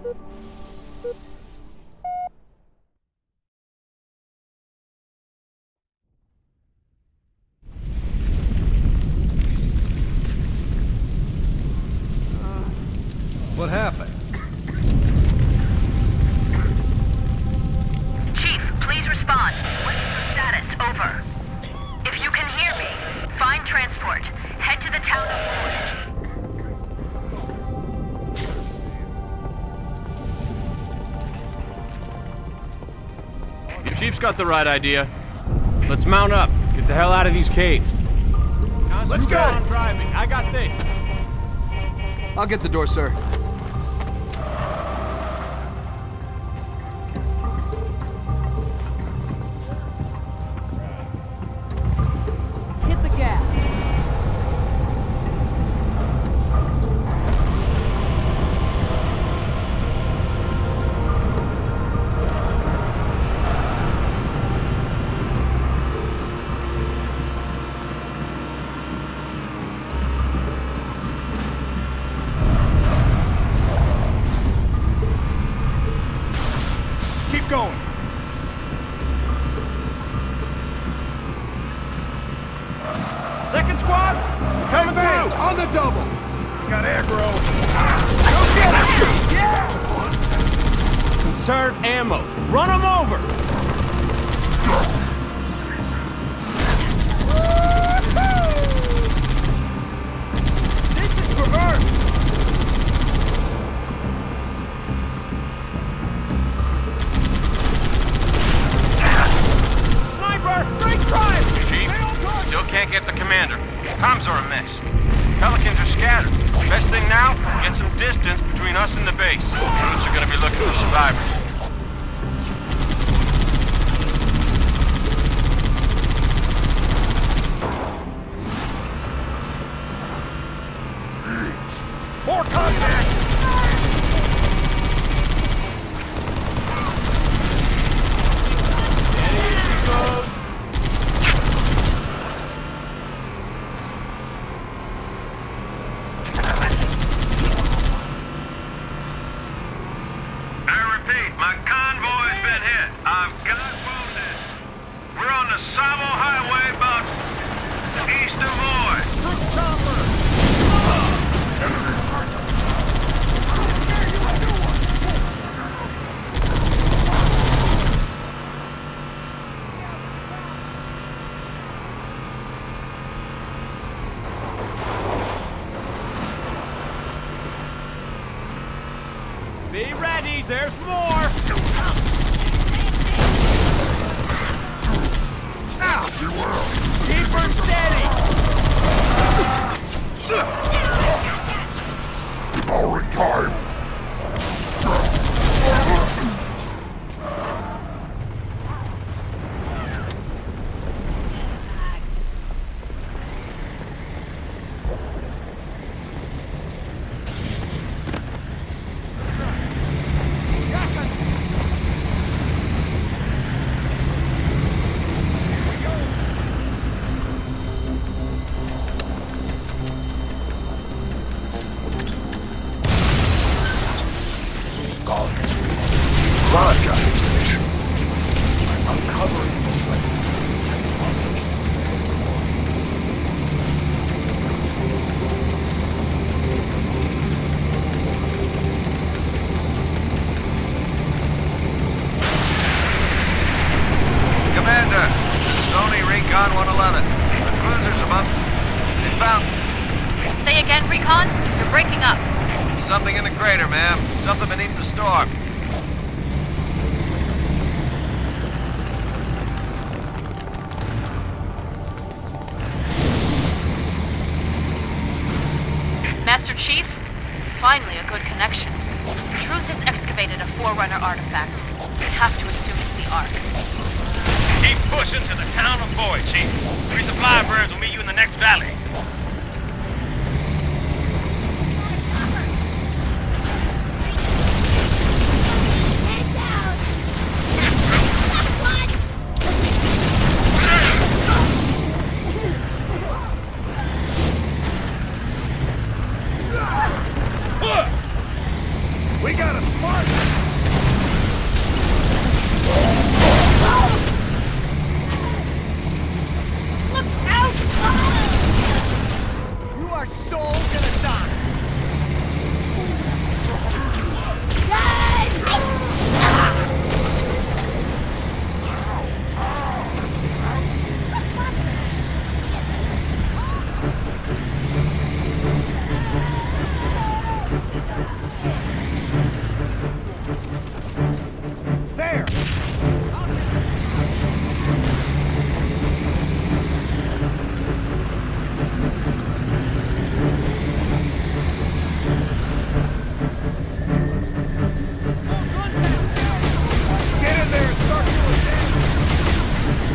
What happened? Chief, please respond. What is your status? Over. If you can hear me, find transport. Head to the town of Boyd. Chief's got the right idea. Let's mount up. Get the hell out of these caves. Let's go! On driving. I got this. I'll get the door, sir. Hit the gas. Keep going. Second squad? Coming through! On the double! You got aggro. Go get him! Yeah! Conserve ammo. Run them over! This is for Earth! Sniper! Great try! Chief, still can't get the commander. Comms are a mess. Pelicans are scattered. Best thing now, get some distance between us and the base. Troops are gonna be looking for survivors. More contact! I repeat, my convoy's been hit. I've got wounded. We're on the Savo Highway about east of Boyd. Be ready, there's more! Keep her steady! Devouring time! Commander, this is only Recon 111. The cruiser's above. They found Say again, Recon? You're breaking up. something in the crater, ma'am. Something beneath the storm. Master Chief? Finally a good connection. Truth has excavated a Forerunner artifact. We have to assume it's the Ark. Keep pushing to the town of Boyd, Chief. Resupply birds will meet you in the next valley. We got a Spartan! Look out! You are so gonna die! There! Get in there and start doing damage!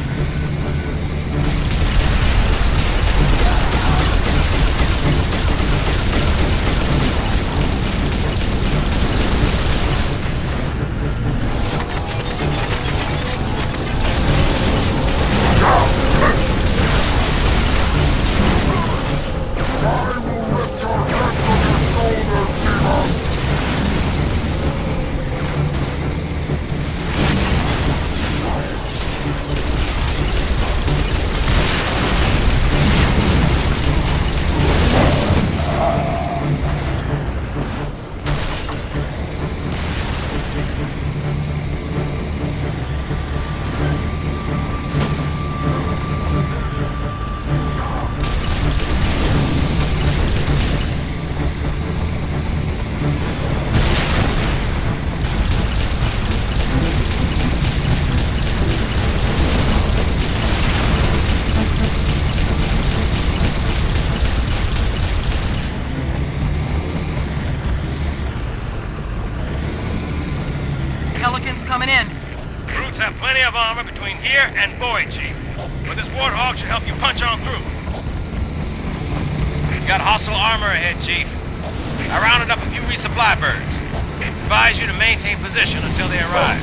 Pelicans coming in. Brutes have plenty of armor between here and Boyd, Chief. But this Warthog should help you punch on through. You got hostile armor ahead, Chief. I rounded up a few resupply birds. Advise you to maintain position until they arrive.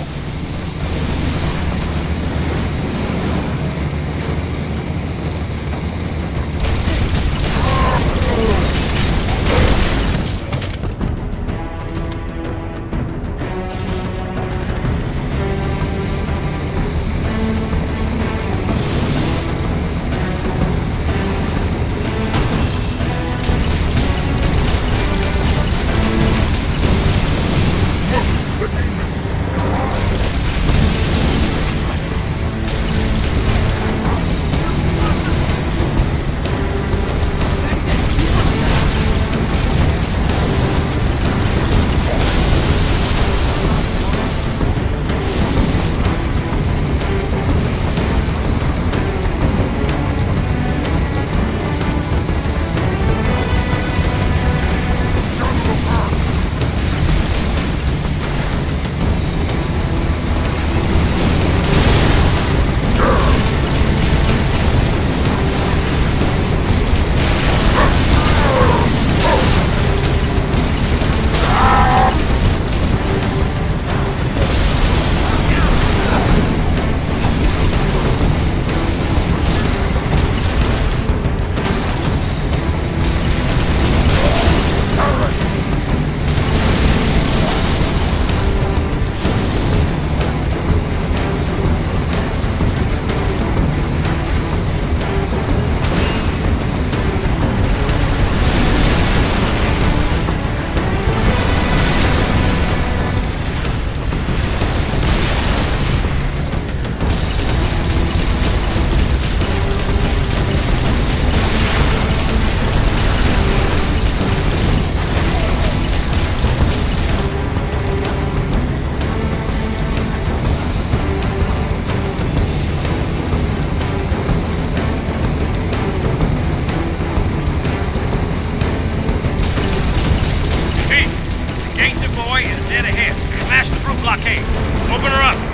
blockade. Open her up.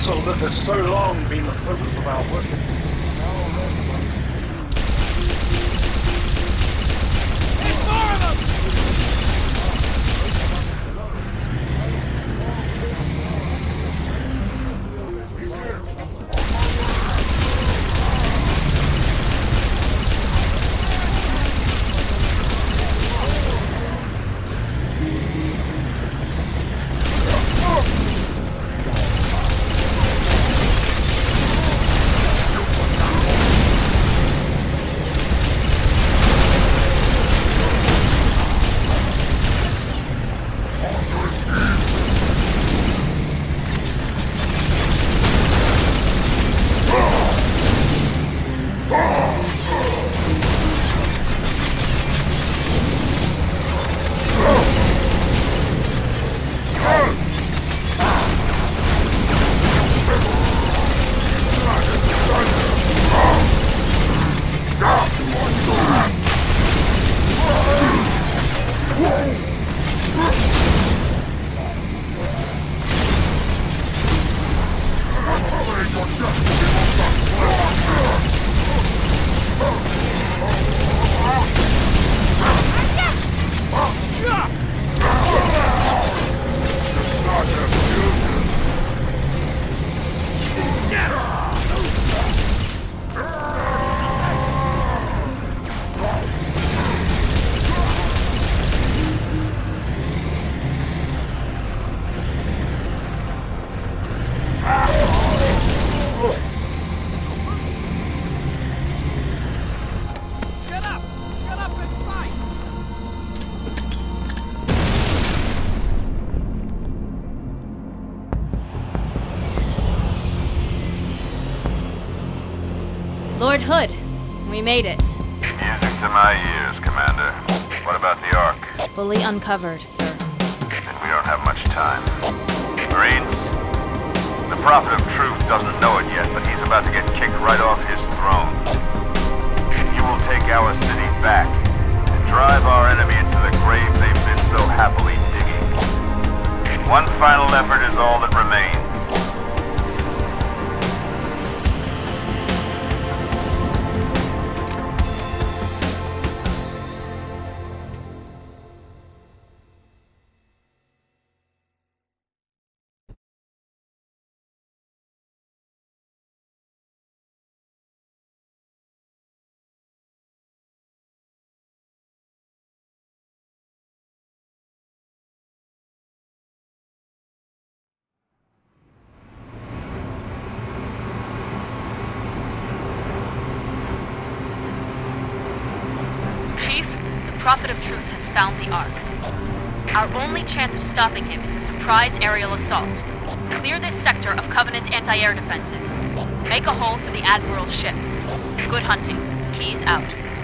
vessel that has so long been the focus of our worship. There's more of them! Lord Hood, we made it. Music to my ears, Commander. What about the Ark? Fully uncovered, sir. Then we don't have much time. Marines, the Prophet of Truth doesn't know it yet, but he's about to get kicked right off his throne. You will take our city back and drive our enemy into the grave they've been so happily digging. One final effort is all that remains. Chief, the Prophet of Truth has found the Ark. Our only chance of stopping him is a surprise aerial assault. Clear this sector of Covenant anti-air defenses. Make a hole for the Admiral's ships. Good hunting. Keys out.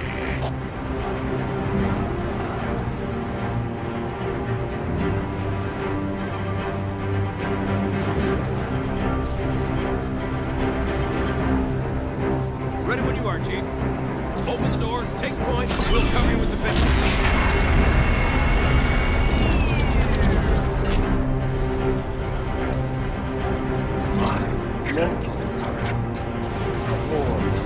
Ready when you are, Chief. Open the door, take point, we'll cover you with defense. My gentle encouragement. Applause.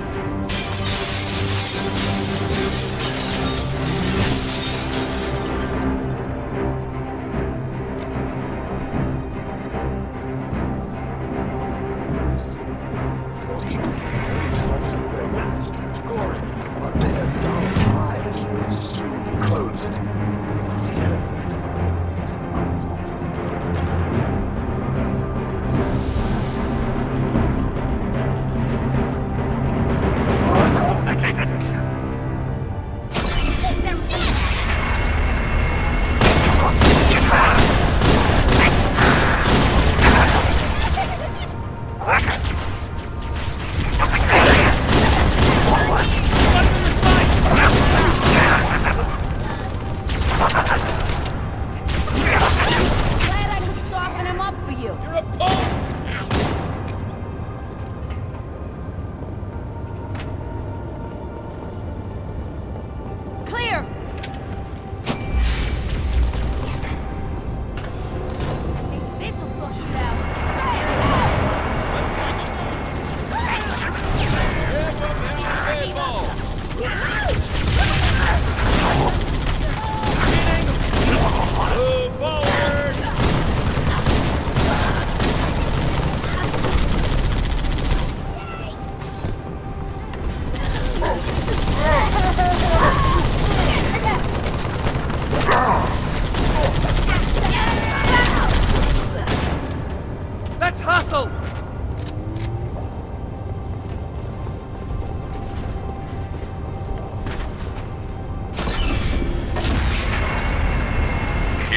Glory, but their dull eyes will soon closed. Sealed.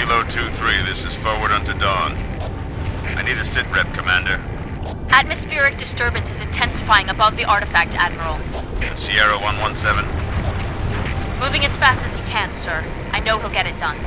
Kilo 2-3, this is forward unto dawn. I need a sit-rep, Commander. Atmospheric disturbance is intensifying above the artifact, Admiral. And Sierra 117. Moving as fast as he can, sir. I know he'll get it done.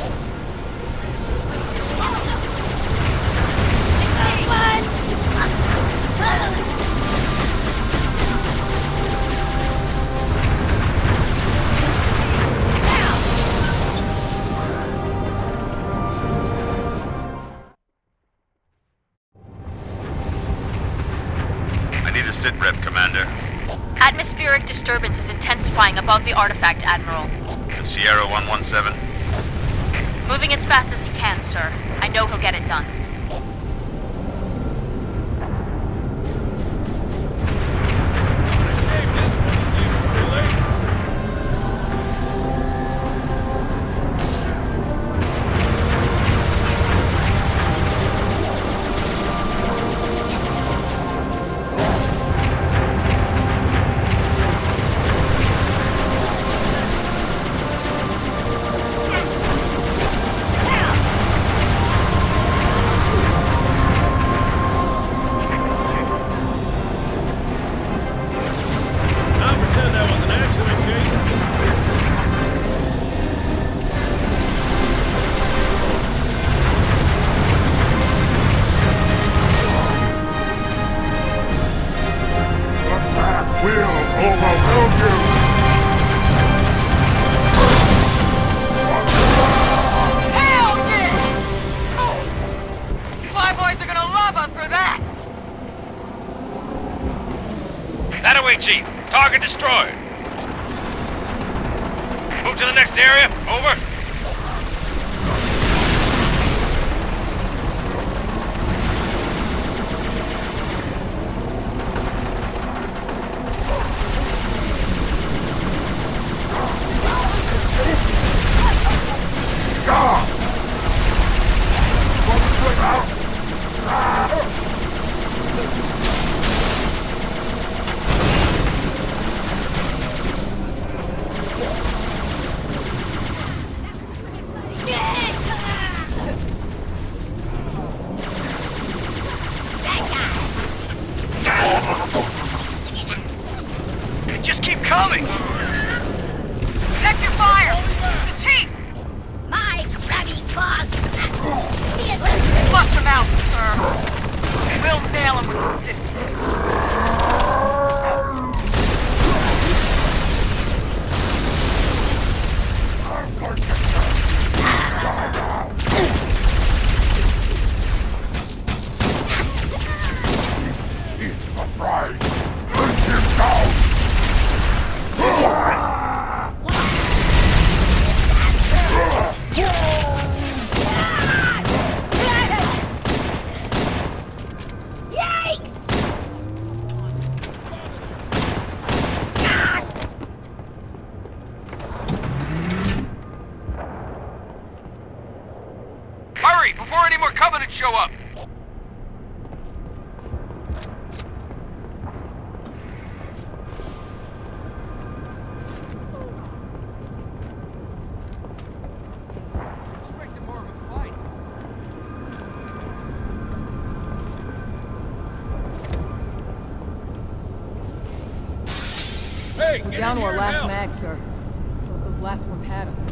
Sit-rep, Commander. Atmospheric disturbance is intensifying above the artifact, Admiral. And Sierra 117. Moving as fast as he can, sir. I know he'll get it done. Chief. Target destroyed. Move to the next area. Over. Just keep coming! Check your fire! The chief! My grabby claws! Flush him out, sir! We'll nail him with this. He's afraid. Bring him down! Yikes! Hurry, before any more Covenant show up! We're down to our last mag, sir. Those last ones had us.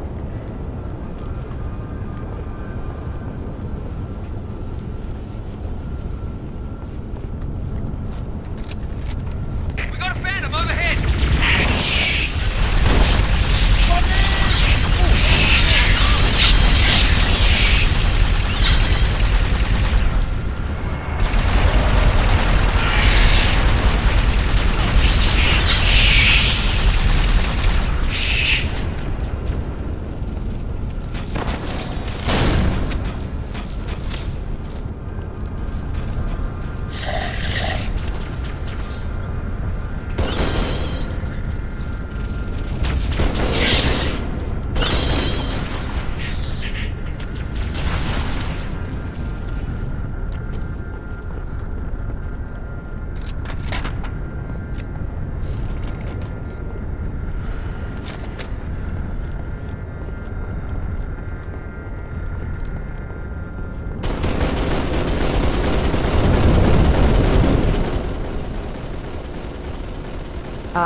We got a Phantom overhead!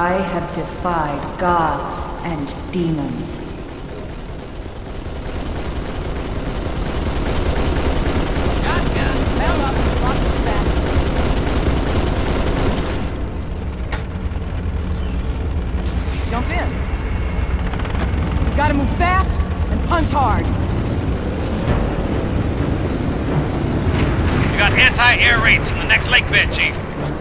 I have defied gods and demons. Jump in. We gotta move fast and punch hard. We got anti-air raids in the next lake bed, Chief.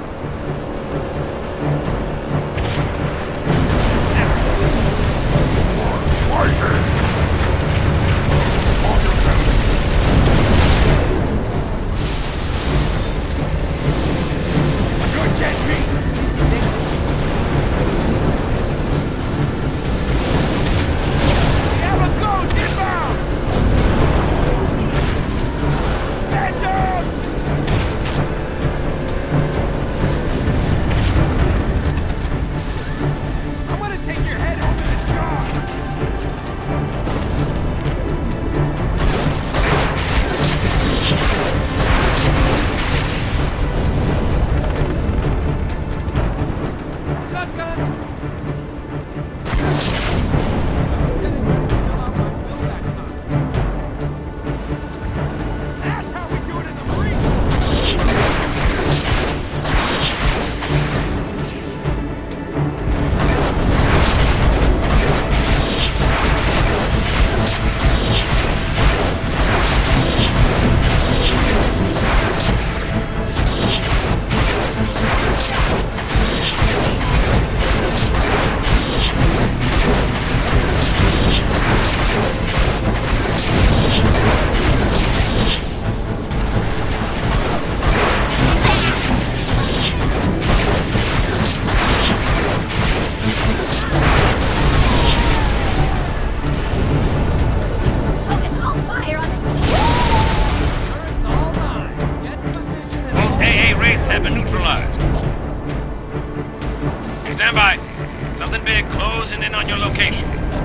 Stand by. Something big closing in on your location.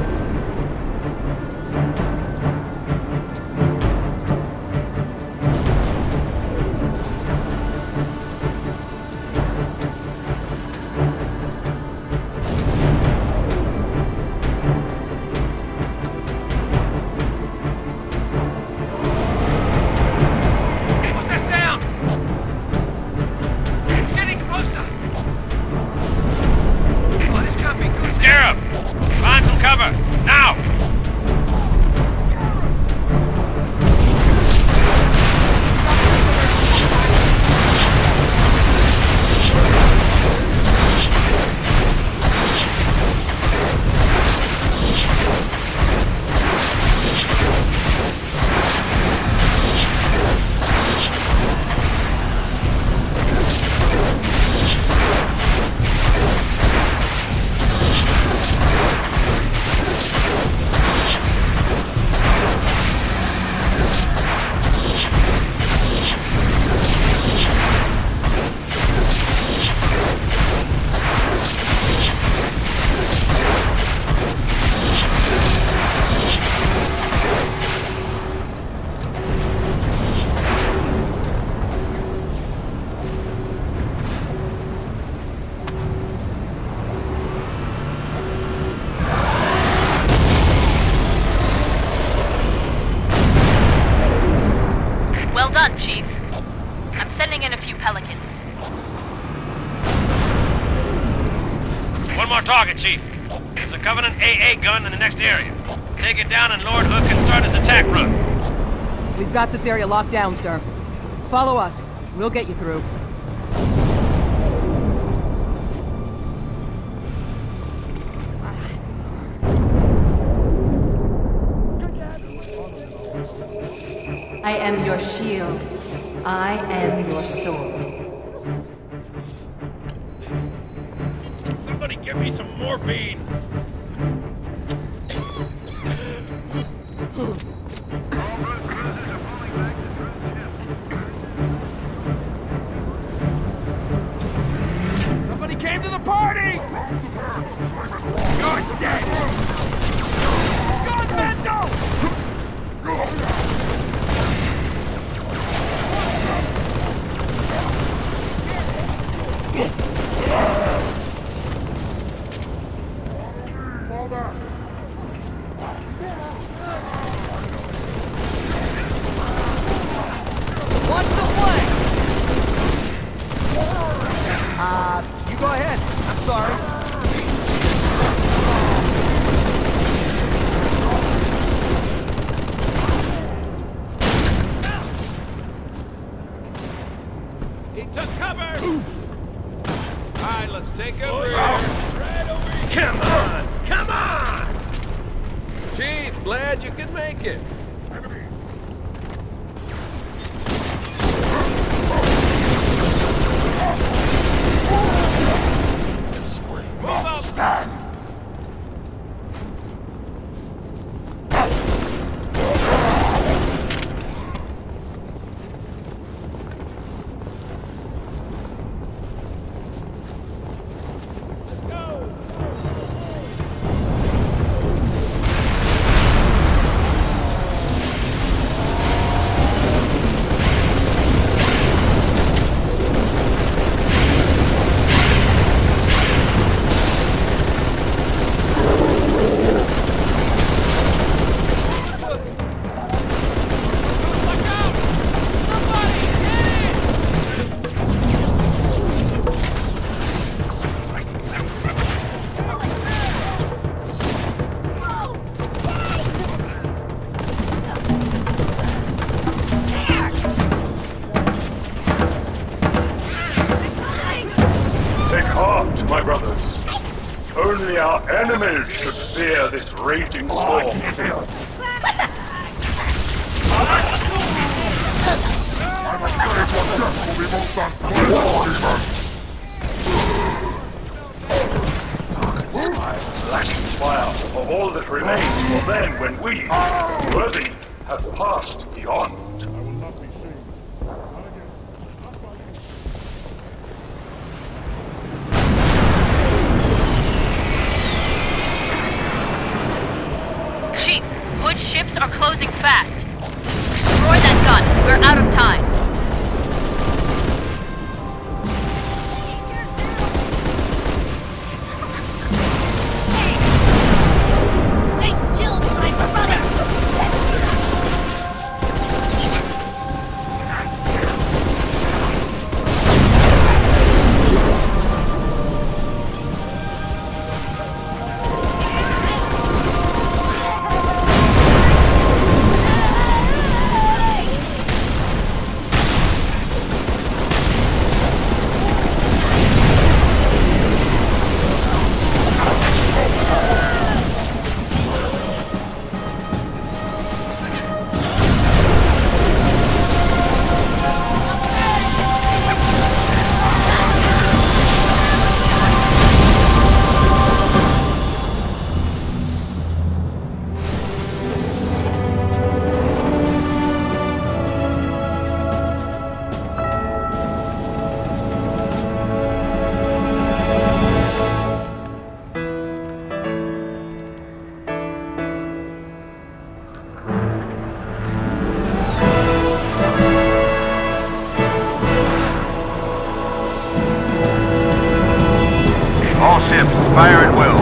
Well done, Chief. I'm sending in a few Pelicans. One more target, Chief. There's a Covenant AA gun in the next area. Take it down and Lord Hood can start his attack run. We've got this area locked down, sir. Follow us. We'll get you through. I am your shield. I am your sword. Somebody give me some morphine! Somebody came to the party! You're dead! Gunmental! Watch the flank! You go ahead. I'm sorry. He took cover! Alright, let's take a break. Right over here. Come on! Come on! Chief, glad you could make it. Move up! Stand! My brothers, only our enemies should fear this raging storm. Flashing fire for all that remains for then when we, worthy, have passed beyond. Chief, Hood's ships are closing fast. Destroy that gun. We're out of time. They killed my brother! All ships, fire at will.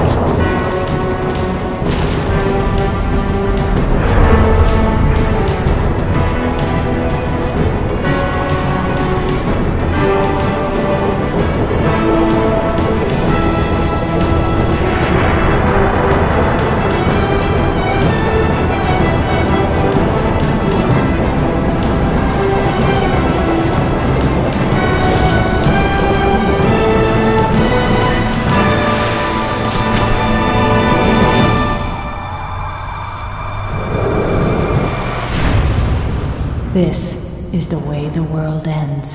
This is the way the world ends.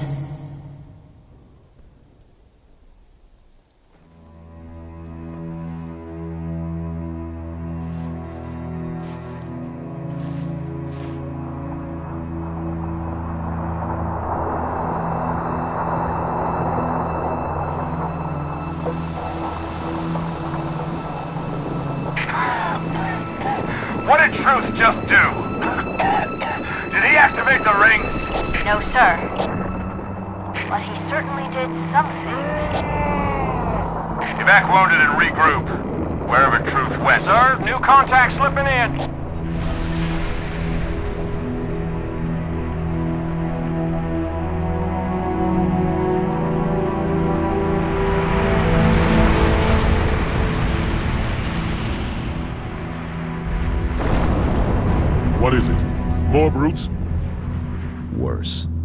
What did Truth just do? Did he activate the rings? No, sir. But he certainly did something. Evac wounded and regroup. Wherever Truth went. Sir, new contact slipping in. What is it? More brutes? Worse.